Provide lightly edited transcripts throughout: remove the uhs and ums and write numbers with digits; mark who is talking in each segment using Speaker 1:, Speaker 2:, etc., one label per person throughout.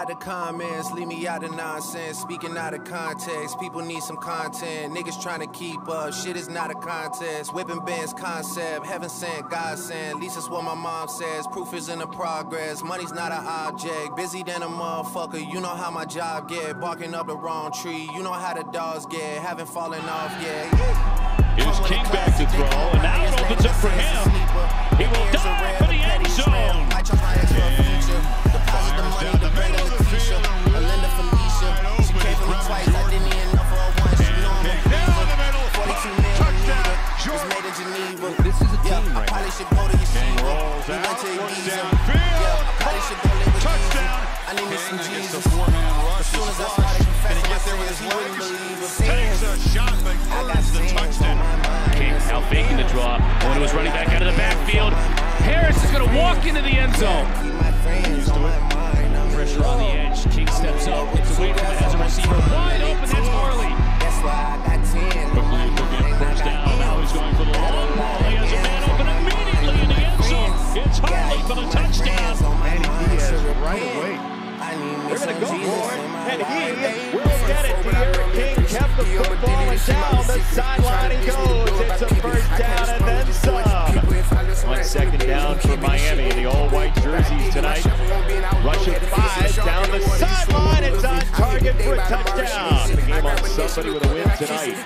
Speaker 1: out the comments, leave me out of nonsense. Speaking out of context, people need some content. Niggas trying to keep up, shit is not a contest. Whipping bands concept, heaven sent, God sent. At least that's what my mom says. Proof is in the progress, money's not an object. Busy than a motherfucker, you know how my job get. Barking up the wrong tree, you know how the dogs get. Haven't fallen off yet.
Speaker 2: Here's King back to throw, and now it opens up for him. He will dive for the end zone.
Speaker 1: Deposit the money to bring the Leticia. Linda Felicia. She came for me twice, I didn't even know for her once. You know I'm a believer. 42 millimeter, was made in Geneva.
Speaker 3: This is a team
Speaker 1: I
Speaker 3: right
Speaker 1: probably should go to Yeshiva. We went to Ibiza. I probably should go live with Jesus. I need me some Jesus. As soon as I started confessing my sins, he wouldn't believe us. I got the touchdown.
Speaker 2: King now faking the draw. When it was running back out of the backfield. Harris is going to walk into the end zone. Pressure on the edge. King steps up, gets away from it as a receiver. Wide open, that's Harley. Quickly looking at first down. Now he's going for the long ball. He has a man open immediately in the end zone. It's Harley for the touchdown.
Speaker 3: Manny Diaz right away. They're going to go for it, and he will get it. D'Eriq King kept the football, and down the sideline he goes. It's a first down and then some. 1 second down for Miami in the all-white jerseys tonight. Rush of 5 down the sideline. It's on target for a touchdown. The game on somebody with a win tonight.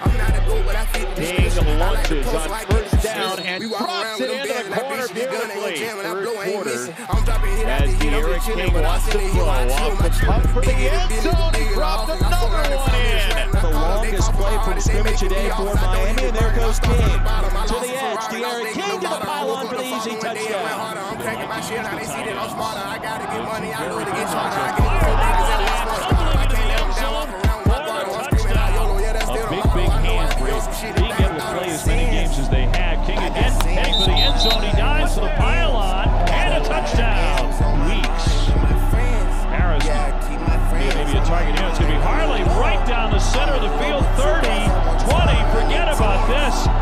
Speaker 3: King launches on first down and drops it into the corner beautifully. Third quarter, as D'Eriq King wants to throw off the pump for the end zone. He dropped another one in.
Speaker 4: The longest play from scrimmage today for Miami, and there goes King to the edge. D'Eriq King to the pylon for the easy touchdown.
Speaker 1: I'm cracking my shit now. They see that I'm smarter. I gotta get money. I know to get charter. I get it for niggas and less more starter. I can't let them down. Walk around my bar. I'm screaming out YOLO. Yeah, that's still the
Speaker 2: Big hand break. Being able to play as many games as they had. King again heading for the end zone. He dives for the pylon and a touchdown. Weeks. Harris. Maybe a target here. It's going to be Harley right down the center of the field. 30, 20. Forget about this.